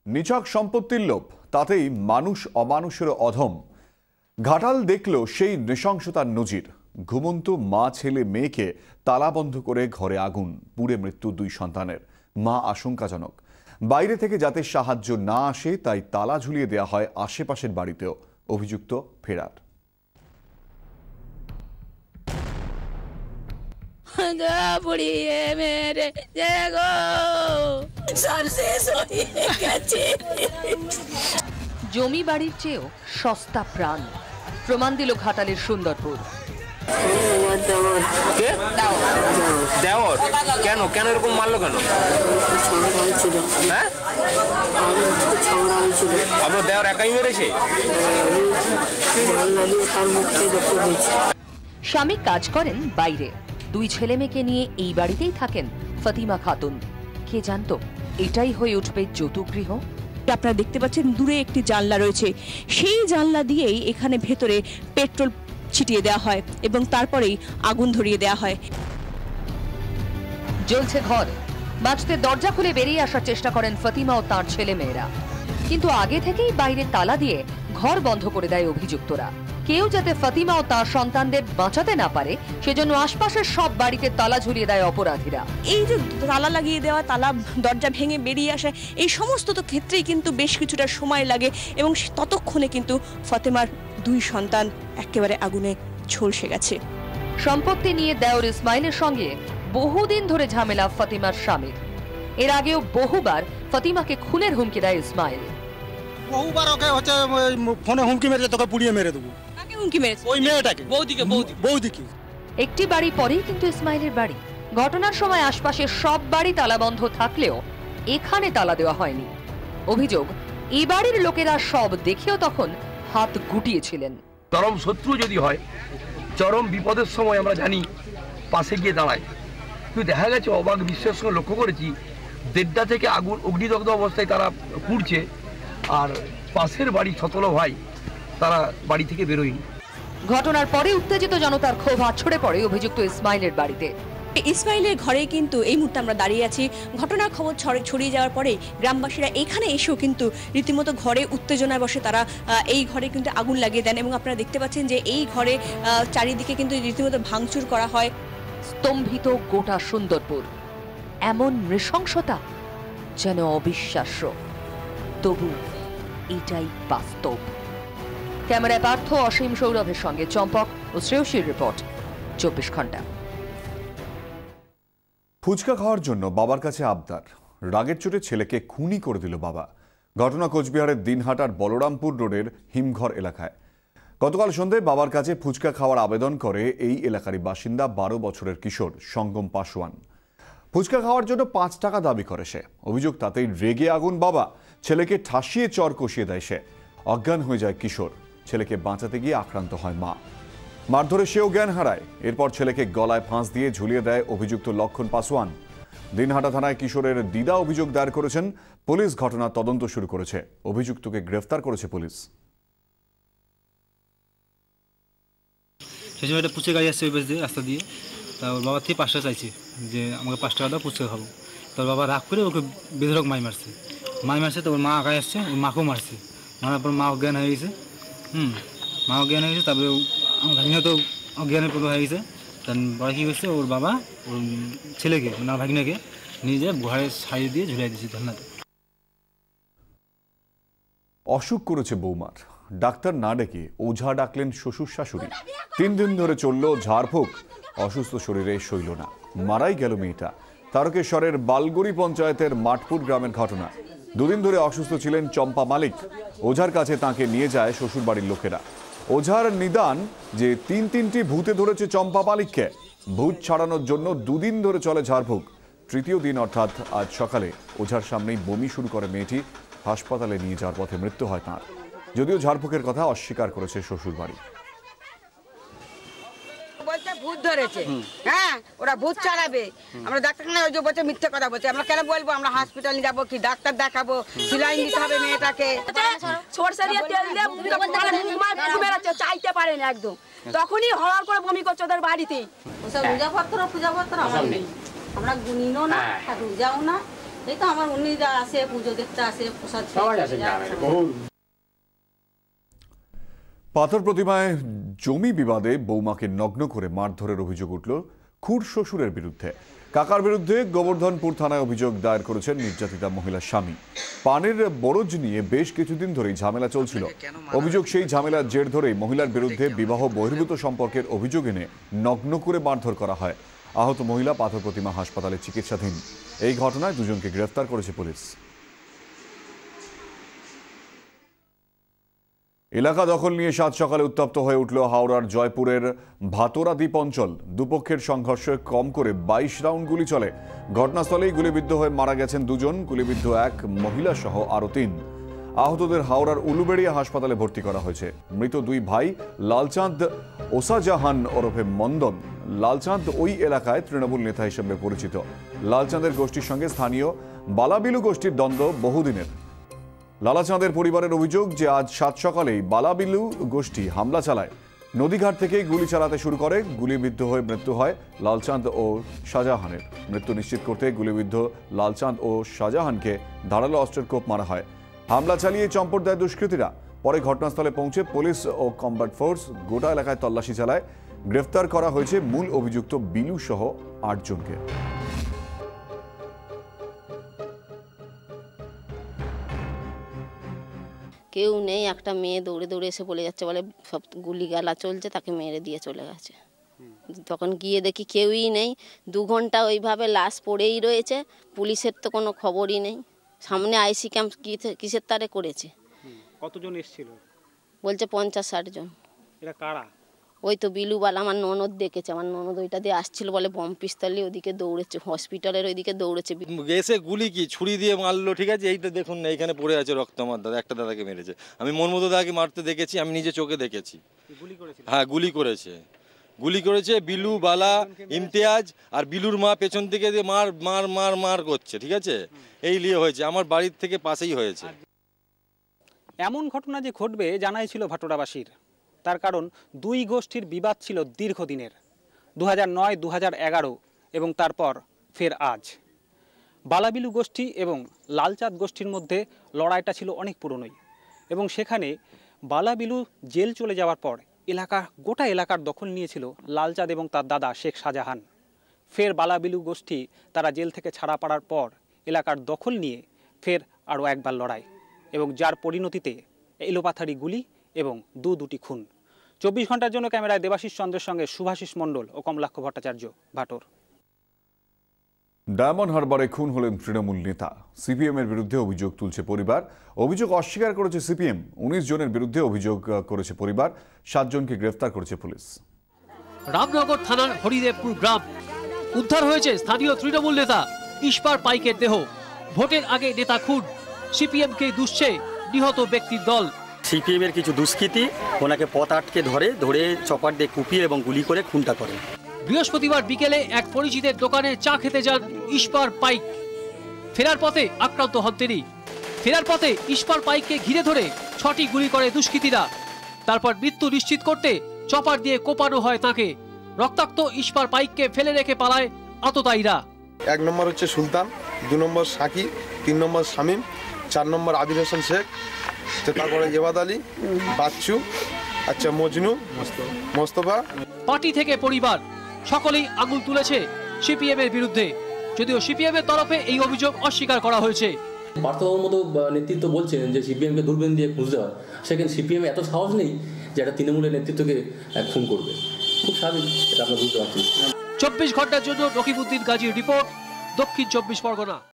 নিছক সম্পত্তির লোভ, তাতেই মানুষ অমানুষের অধম। ঘাটাল দেখল সেই নৃশংসতার নজির। ঘুমন্ত মা ছেলে মেয়েকে তালাবন্ধ করে ঘরে আগুন, পুড়ে মৃত্যু 2 সন্তানের। মা আশঙ্কাজনক, বাইরে থেকে যাতে সাহায্য না আসে তাই তালা ঝুলিয়ে দেওয়া হয় আশেপাশের বাড়িতেও। অভিযুক্ত ফেরার। জমি বাড়ির চেয়েও সস্তা প্রাণ, প্রমাণ দিল ঘাটালের সুন্দরপুর। দেওর কেন কেন এরকম মারলো কেন? আপনার দেওর একাই মেরেছে? স্বামী কাজ করেন বাইরে, 2 ছেলে মেয়েকে নিয়ে এই বাড়িতেই থাকেন ফাতিমা খাতুন। কে জানতো এটাই হয়ে উঠবে যৌতুকগৃহ? আপনারা দেখতে পাচ্ছেন দূরে একটি জানলা রয়েছে, সেই জানলা দিয়েই এখানে ভেতরে পেট্রোল ছিটিয়ে দেওয়া হয় এবং তারপরেই আগুন ধরিয়ে দেওয়া হয়। জ্বলছে ঘর, বাঁচতে দরজা খুলে বেরিয়ে আসার চেষ্টা করেন ফাতিমা ও তার ছেলে মেয়েরা, কিন্তু আগে থেকেই বাইরে তালা দিয়ে ঘর বন্ধ করে দেয় অভিযুক্তরা। কেউ যাতে ফাতিমা ও তার সন্তানদের বাঁচাতে না পারে সেজন্য আশপাশের সব বাড়িতে তালা ঝুলিয়ে দেয় অপরাধীরা। এই যে তালা লাগিয়ে দেওয়া, তালা দরজা ভেঙে বেরিয়ে আসা, এই সমস্ত ক্ষেত্রেই কিন্তু বেশ কিছুটা সময় লাগে এবং ততক্ষণে কিন্তু ফাতেমার 2 সন্তান একেবারে আগুনে ঝলসে গেছে। সম্পত্তি নিয়ে দেওর ইসমাইলের সঙ্গে বহুদিন ধরে ঝামেলা ফাতিমার স্বামীর। এর আগেও বহুবার ফাতিমাকে খুনের হুমকি দেয় ইসমাইল। বহুবার ওকে হচ্ছে ফোনে হুমকি মেরে তোকে পুড়িয়ে মেরে দেবো। কাকে হুমকি মেরেছে? ওই মেয়েটাকে। বৌদিকে। একটি বাড়ি পরেই কিন্তু ইসমাইলের বাড়ি। ঘটনার সময় আশপাশের সব বাড়ি তালাবন্ধ থাকলেও এখানে তালা দেওয়া হয়নি। অভিযোগ, এই বাড়ির লোকেরা সব দেখেও তখন হাত গুটিয়েছিলেন। চরম শত্রু যদি হয়, চরম বিপদের সময় আমরা জানি পাশে গিয়ে দাঁড়ায়, কিন্তু দেখা গেছে অবাক বিশ্বাস সঙ্গে লক্ষ্য করেছি 1:30 থেকে আগুন অগ্নিদগ্ধ অবস্থায় তারা পুড়ছে, আর পাশের বাড়ি ছতলো ভাই তারা বাড়ি থেকে বেরোয়নি। ঘটনার পরে উত্তেজিত জনতার ক্ষোভ আছড়ে পড়ে অভিযুক্ত ইসমাইলের বাড়িতে। ইসমাইলের ঘরে কিন্তু এই মুহূর্তে আমরা দাঁড়িয়ে আছি। ঘটনার খবর ছড়িয়ে যাওয়ার পরে গ্রামবাসীরা এখানে এসেও কিন্তু রীতিমতো ঘরে উত্তেজনায় বসে তারা এই ঘরে কিন্তু আগুন লাগিয়ে দেন এবং আপনারা দেখতে পাচ্ছেন যে এই ঘরে চারিদিকে কিন্তু রীতিমতো ভাঙচুর করা হয়। স্তম্ভিত গোটা সুন্দরপুর, এমন নৃশংসতা যেন অবিশ্বাস্য, তবু এটাই বাস্তব। ক্যামেরায় পার্থ, অসীম, সৌরভের সঙ্গে চম্পক ও শ্রেয়সীর রিপোর্ট, 24 ঘন্টা। ফুচকা খাওয়ার জন্য বাবার কাছে আবদার, রাগের চোটে ছেলেকে খুনই করে দিল বাবা। ঘটনা কোচবিহারের দিনহাটার বলরামপুর রোডের হিমঘর এলাকায়। গতকাল সন্ধ্যায় বাবার কাছে ফুচকা খাওয়ার আবেদন করে এই এলাকারই বাসিন্দা 12 বছরের কিশোর সঙ্গম পাসওয়ান। ফুচকা খাওয়ার জন্য 5 টাকা দাবি করে সে। অভিযোগ, তাতেই রেগে আগুন বাবা, ছেলেকে ঠাসিয়ে চর কষিয়ে দেয় সে। অজ্ঞান হয়ে যায় কিশোর, ছেলেকে বাঁচাতে গিয়ে আক্রান্ত হয় মা। মারধরে সেও জ্ঞান হারায়। এরপর ছেলেকে গলায় ফাঁস দিয়ে ঝুলিয়ে দেয় অভিযুক্ত লক্ষণ পাসওয়ান। দিনহাটা থানায় কিশোরের দিদা অভিযোগ দায়ের করেছেন। পুলিশ ঘটনার তদন্ত শুরু করেছে। অভিযুক্তকে গ্রেফতার করেছে পুলিশ। সেই সময় একটা পুচকে গাড়ি আসছে ওই পাশ দিয়ে, রাস্তা দিয়ে। তা ওর বাবা থেকে 5 টাকা চাইছে যে আমাকে 5 টাকা দাও, পুচকা খাবো। তোর বাবা রাগ করে ওকে বেধরক মারছে। তো ওর মা আগায় আসছে, ওর মাকেও মারছে। মারার পর মা অজ্ঞান হয়ে গেছে। মা অজ্ঞান হয়ে গেছে। তারপরে আমার ভাগিনা তো অজ্ঞানের পুরো হয়ে গেছে। তারপরে কী হয়েছে, ওর বাবা ওর ছেলেকে না ভাগিনাকে নিয়ে যায় ঘরে ছাড়িয়ে দিয়ে ঝুলাই দিয়েছে ধর্নাতে। অসুখ করেছে বৌমার, ডাক্তার না ডেকে ওঝা ডাকলেন শ্বশুর শাশুড়ি। 3 দিন ধরে চলল ঝাড়ফুঁক, অসুস্থ শরীরে সইল না, মারাই গেল মেয়েটা। তারকেশ্বরের বালগড়ি পঞ্চায়েতের মাঠপুর গ্রামের ঘটনা। 2 দিন ধরে অসুস্থ ছিলেন চম্পা মালিক। ওঝার কাছে তাকে নিয়ে যায় শ্বশুর বাড়ির লোকেরা। ওঝার নিদান যে 3টি ভূতে ধরেছে চম্পা মালিককে। ভূত ছাড়ানোর জন্য 2 দিন ধরে চলে ঝাড়ফুঁক। 3য় দিন অর্থাৎ আজ সকালে ওঝার সামনেই বমি শুরু করে মেয়েটি। হাসপাতালে নিয়ে যাওয়ার পথে মৃত্যু হয় তাঁর। যদিও ঝাড়ফুঁকের কথা অস্বীকার করেছে শ্বশুর বাড়ি। ভূত ধরেছে, হ্যাঁ ওরা ভূত চালাবে। আমরা ডাক্তারখানায় ওই যে বলছে মিথ্যে কথা বলছে। আমরা কেন বলবো? আমরা হসপিটালে যাবো কি ডাক্তার দেখাবো, সিলাইন দিতে হবে মেয়েটাকে। সরষে দিয়ে তেল দিয়ে চাইতে পারে না একদম, তখনই হওয়ার করে বমি করছে ওদের বাড়িতেই। ওসব পূজাপত্র আমরা নেই, আমরা গুনিও না, রোজাও না, এই তো আমার উনিরা আসে, পুজো দেখতে আসে, প্রসাদ পাথর প্রতিমায় জমি বিবাদে বৌমাকে নগ্ন করে মারধরের অভিযোগ উঠল খুড় শ্বশুরের বিরুদ্ধে। কাকার বিরুদ্ধে গোবর্ধনপুর থানায় অভিযোগ দায়ের করেছেন নির্যাতিতা মহিলা স্বামী। পানের বরজ নিয়ে বেশ কিছুদিন ধরেই ঝামেলা চলছিল। অভিযোগ, সেই ঝামেলার জের ধরেই মহিলার বিরুদ্ধে বিবাহ বহির্ভূত সম্পর্কের অভিযোগ এনে নগ্ন করে মারধর করা হয়। আহত মহিলা পাথর প্রতিমা হাসপাতালে চিকিৎসাধীন। এই ঘটনায় দুজনকে গ্রেফতার করেছে পুলিশ। এলাকা দখল নিয়ে সাত সকালে উত্তপ্ত হয়ে উঠল হাওড়ার জয়পুরের ভাতোরা দ্বীপ অঞ্চল। দুপক্ষের সংঘর্ষে কম করে 22 রাউন্ড গুলি চলে। ঘটনাস্থলেই গুলিবিদ্ধ হয়ে মারা গেছেন দুজন, গুলিবিদ্ধ এক মহিলা সহ আরও 3। আহতদের হাওড়ার উলুবেড়িয়া হাসপাতালে ভর্তি করা হয়েছে। মৃত দুই ভাই লালচাঁদ ওসাজাহান ওরফে মন্দন। লালচাঁদ ওই এলাকায় তৃণমূল নেতা হিসেবে পরিচিত। লালচাঁদের গোষ্ঠীর সঙ্গে স্থানীয় বালাবিলু গোষ্ঠীর দ্বন্দ্ব বহুদিনের। লালাচাঁদের পরিবারের অভিযোগ যে আজ সাত সকালেই বালাবিলু গোষ্ঠী হামলা চালায়। নদীঘাট থেকেই গুলি চালাতে শুরু করে। গুলিবিদ্ধ হয়ে মৃত্যু হয় লালচাঁদ ও শাহজাহানের। মৃত্যু নিশ্চিত করতে গুলিবিদ্ধ লালচাঁদ ও শাহজাহানকে ধারালো অস্ত্রের কোপ মারা হয়। হামলা চালিয়ে চম্পট দেয় দুষ্কৃতীরা। পরে ঘটনাস্থলে পৌঁছে পুলিশ ও কমব্যাট ফোর্স গোটা এলাকায় তল্লাশি চালায়। গ্রেফতার করা হয়েছে মূল অভিযুক্ত বিলু সহ 8 জনকে। কেউ নেই, একটা মেয়ে দৌড়ে দৌড়ে এসে বলে যাচ্ছে, বলে সব গুলি গালা চলছে, তাকে মেরে দিয়ে চলে গেছে। তখন গিয়ে দেখি কেউই নেই। 2 ঘন্টা ওইভাবে লাশ পড়েই রয়েছে। পুলিশের তো কোনো খবরই নেই। সামনে আইসি ক্যাম্প কিসের তারে করেছে। কতজন এসেছিল? বলছে 50-60 জন। এরা কারা? ওই তো বিলুবালা, আমার ননদ দেখেছে। আমার ননদ ওইটা দিয়ে আসছিল, বলে বম পিস্তলে ওদিকে দৌড়েছে, হসপিটালের ওইদিকে দৌড়েছে। এসে গুলি কি ছুরি দিয়ে মারলো, ঠিক আছে। এইটা দেখুন না, এখানে পড়ে আছে রক্ত। আমার দাদা, একটা দাদাকে মেরেছে। আমি মনমতো দাদাকে মারতে দেখেছি, আমি নিজে চোখে দেখেছি। হ্যাঁ, গুলি করেছে বিলু, বালা, ইমতিয়াজ আর বিলুর মা পেছন থেকে দিয়ে মার মার মার মার করছে, ঠিক আছে। এই নিয়ে হয়েছে, আমার বাড়ির থেকে পাশেই হয়েছে। এমন ঘটনা যে ঘটবে জানাই ছিল ভাটোরাবাসীর। তার কারণ 2 গোষ্ঠীর বিবাদ ছিল দীর্ঘদিনের। 2009, 2011 এবং তারপর ফের আজ। বালাবিলু গোষ্ঠী এবং লালচাঁদ গোষ্ঠীর মধ্যে লড়াইটা ছিল অনেক পুরনোই। এবং সেখানে বালাবিলু জেল চলে যাওয়ার পর গোটা এলাকার দখল নিয়েছিল লালচাঁদ এবং তার দাদা শেখ শাহজাহান। ফের বালাবিলু গোষ্ঠী তারা জেল থেকে ছাড়া পাওয়ার পর এলাকার দখল নিয়ে ফের আরও একবার লড়াই, এবং যার পরিণতিতে এলোপাথারি গুলি এবং দুটি খুন। 24 ঘন্টার জন্য ক্যামেরায় দেবাশিস চন্দ্রের সঙ্গে শুভাশিস মণ্ডল ও কমলাক্ষ ভট্টাচার্য, ভাটোর। ডায়মন্ড হারবারে খুন হলেন তৃণমূল নেতা। সিপিএম এর বিরুদ্ধে অভিযোগ তুলছে পরিবার। অভিযোগ অস্বীকার করেছে সিপিএম। 19 জনের বিরুদ্ধে অভিযোগ করেছে পরিবার। 7 জনকে গ্রেফতার করেছে পুলিশ। রামনগর থানার হরিদেবপুর গ্রাম উদ্ধার হয়েছে স্থানীয় তৃণমূল নেতা ইস্পার পাইকের দেহ। ভোটের আগে নেতা খুন, সিপিএম কে দুষছে নিহত ব্যক্তির দল। সিপিএম এর কিছু দুষ্কৃতী ওনাকে পথ আটকে ধরে চপার দিয়ে কুপিয়ে এবং গুলি করে খুনটা করে। বৃহস্পতিবার বিকেলে এক পরিচিতের দোকানে চা খেতে যান ইস্পার পাইক। ফেরার পথে আক্রান্ত হন তিনি। ফেরার পথে ইস্পার পাইককে ঘিরে ধরে 6টি গুলি করে দুষ্কৃতীরা। তারপর মৃত্যু নিশ্চিত করতে চপার দিয়ে কোপানো হয় তাকে। রক্তাক্ত ইস্পার পাইককে ফেলে রেখে পালায় আততায়ীরা। 1 নম্বর হচ্ছে সুলতান, 2 নম্বর সাকি, 3 নম্বর শামীম, 4 নম্বর আবির হোসেন শেখ, তারপরে এবাদ আলী, বাচ্চু, আচ্ছা মজনু, মোস্তফা। পার্টি থেকে পরিবার সকলেই আঙুল তুলেছে সিপিএম এর বিরুদ্ধে, যদিও সিপিএম এর তরফে এই অভিযোগ অস্বীকার করা হয়েছে। পার্থবাবুর মতো নেতৃত্ব বলছেন যে সিপিএমকে দূরবীন দিয়ে খুঁজতে হয়, সেখানে সিপিএম এত সাহস নেই যে একটা তৃণমূলের নেতৃত্বকে খুন করবে। খুব স্বাভাবিক, এটা আমরা বুঝতে পারছি। 24 ঘন্টার জন্য রকিবউদ্দিন গাজীর রিপোর্ট, দক্ষিণ 24 পরগনা।